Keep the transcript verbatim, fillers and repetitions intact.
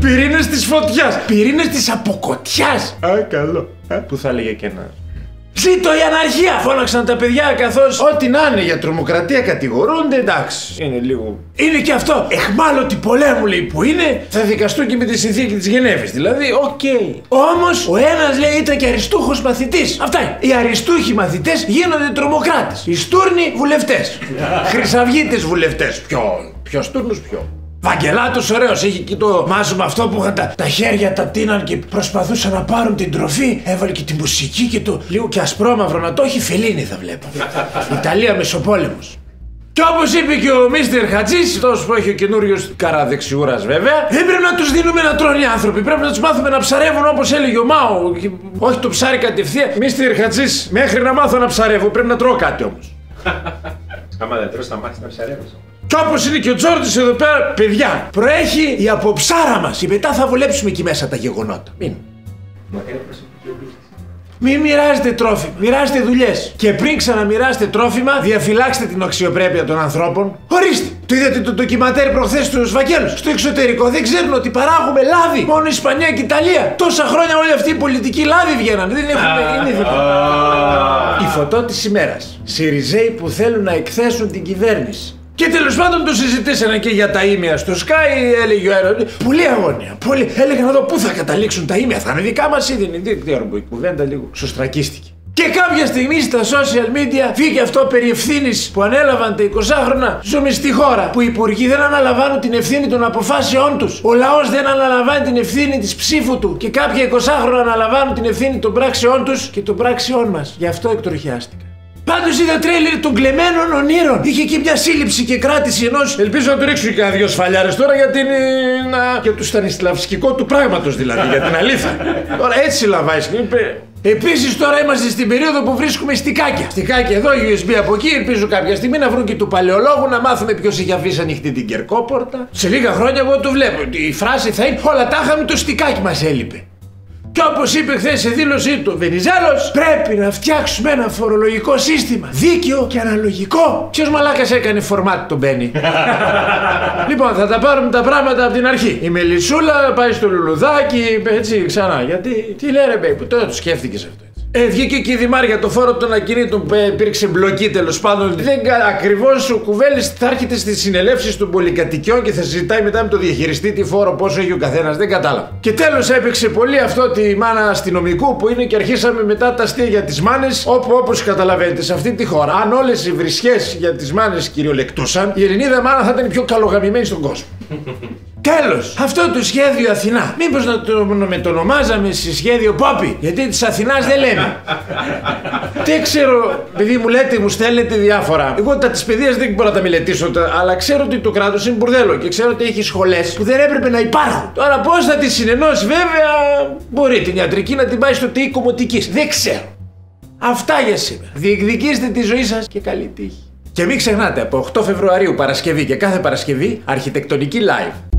Πυρήνες της φωτιάς. Πυρήνες της αποκοτιάς. Α, καλό. Α, που θα έλεγε και ένα. Ζήτω η αναρχία! Φώναξαν τα παιδιά, καθώς ό,τι να είναι για τρομοκρατία κατηγορούνται, εντάξει. Είναι λίγο. Είναι και αυτό. Εχμάλωτοι πολέμου, λέει, που είναι, θα δικαστούν και με τη συνθήκη της Γενέβης. Δηλαδή, οκ. Okay. Όμως, ο ένας, λέει, ήταν και αριστούχος μαθητής. Αυτά είναι. Οι αριστούχοι μαθητές γίνονται τρομοκράτες. Οι στούρνοι βουλευτές. Χρυσαυγίτες βουλευτές. Ποιο, ποιο στούρνους, ποιο. Βαγγελάτος ωραίος, είχε και το μάζωμα αυτό που είχαν τα, τα χέρια τα τίναν και προσπαθούσαν να πάρουν την τροφή. Έβαλε και τη μουσική και το λίγο και ασπρόμαυρο να το έχει. Φελίνη θα βλέπω. Ιταλία Μεσοπόλεμος. Και όπως είπε και ο Μίστερ Χατζής, αυτός που έχει ο καινούριος καραδεξιούρας βέβαια, δεν πρέπει να τους δίνουμε να τρώνε οι άνθρωποι. Πρέπει να τους μάθουμε να ψαρεύουν όπως έλεγε ο Μάο. Όχι το ψάρι κατευθείαν. Μίστερ Χατζής, μέχρι να μάθω να ψαρεύω πρέπει να τρώω κάτι όμως. Άμα δεν τρως θα μάθεις να ψαρεύεις. Κι όπως είναι και ο Τζόρτζης εδώ πέρα, παιδιά, προέχει η αποψάρα μας. Και μετά θα βολέψουμε εκεί μέσα τα γεγονότα. Μην. Μην μοιράζετε τρόφιμα, μοιράζετε δουλειές. Και πριν ξαναμοιράσετε τρόφιμα, διαφυλάξτε την αξιοπρέπεια των ανθρώπων. Ορίστε! Το είδατε το ντοκιματέρ προχθές στους Βαγγέλους? Στο εξωτερικό δεν ξέρουν ότι παράγουμε λάδι. Μόνο Ισπανία και Ιταλία. Τόσα χρόνια όλοι αυτοί οι πολιτικοί λάδι βγαίναν. Δεν έχουμε. Είναι η φωτό της ημέρας. Συριζέοι που θέλουν να εκθέσουν την κυβέρνηση. Και τέλος πάντων το συζητήσανε και για τα ήμια στο Sky, έλεγε ο Αέρο. Πολύ αγώνια. Πολύ. Έλεγα να δω πού θα καταλήξουν τα ήμια. Θα είναι δικά μας ή δεν είναι. Δεν ξέρω, η κουβέντα λίγο σωστρακίστηκε. Και κάποια στιγμή στα social media βγήκε αυτό περί ευθύνης που ανέλαβαν τα εικοσάχρονα. Ζούμε στη χώρα που οι υπουργοί δεν αναλαμβάνουν την ευθύνη των αποφάσεών τους. Ο λαός δεν αναλαμβάνει την ευθύνη της ψήφου του. Και κάποια εικοσάχρονα αναλαμβάνουν την ευθύνη των πράξεών τους και των πράξεών μας. Γι' αυτό εκτροχιάστηκα. Πάντως είδα τρέιλερ των κλεμμένων ονείρων. Είχε και μια σύλληψη και κράτηση ενός. Ελπίζω να του ρίξουν και δύο σφαλιάρες τώρα για την. Να... για το στανισλαυσκικό του πράγματος δηλαδή, για την αλήθεια. Τώρα έτσι λαβάει. Επίσης τώρα είμαστε στην περίοδο που βρίσκουμε στικάκια. Στικάκια εδώ, γιου ες μπι από εκεί. Ελπίζω κάποια στιγμή να βρουν και του παλαιολόγου να μάθουμε ποιος έχει αφήσει ανοιχτή την Κερκόπορτα. Σε λίγα χρόνια εγώ το βλέπω. Η φράση θα είναι όλα τα είχαμε, το στικάκι μας έλειπε. Και όπως είπε χθες σε δήλωσή του ο Βενιζέλος, πρέπει να φτιάξουμε ένα φορολογικό σύστημα δίκαιο και αναλογικό. Ποιος μαλάκας έκανε φορμάτι τον Μπένι? Λοιπόν, θα τα πάρουμε τα πράγματα από την αρχή. Η Μελισσούλα πάει στο λουλουδάκι, έτσι ξανά. Γιατί, τι λέει ρε μπέι, που τώρα το σκέφτηκες αυτό? Ε, βγήκε και η Δημάρια το φόρο των ακινήτων που υπήρξε μπλοκή τέλος πάντων. Δεν ακριβώς ο Κουβέλης θα έρχεται στις συνελεύσεις των πολυκατοικιών και θα συζητάει μετά με το διαχειριστή τι φόρο πόσο έχει ο καθένας. Δεν κατάλαβα. Και τέλος έπαιξε πολύ αυτό τη μάνα αστυνομικού που είναι και αρχίσαμε μετά τα αστεία για τις μάνες. Όπου όπως καταλαβαίνετε σε αυτή τη χώρα, αν όλες οι βρισχές για τις μάνες κυριολεκτούσαν, η Ελληνίδα μάνα θα ήταν η πιο καλογαμημένη στον κόσμο. Τέλος, αυτό το σχέδιο Αθηνά, μήπως να το μετονομάζαμε σε σχέδιο Πόπι, γιατί της Αθηνάς δεν λέμε. Δεν ξέρω, επειδή μου λέτε, μου στέλνετε διάφορα. Εγώ τα της παιδείας δεν μπορώ να τα μελετήσω, αλλά ξέρω ότι το κράτος είναι μπουρδέλο και ξέρω ότι έχει σχολές που δεν έπρεπε να υπάρχουν. Τώρα πώς θα τη συνενώσει, βέβαια, μπορεί την ιατρική να την πάει στο ΤΕΙ Κομμωτικής. Δεν ξέρω. Αυτά για σήμερα. Διεκδικήστε τη ζωή σας και καλή τύχη. Και μην ξεχνάτε, από οκτώ Φεβρουαρίου Παρασκευή και κάθε Παρασκευή, Αρχιτεκτονική Live.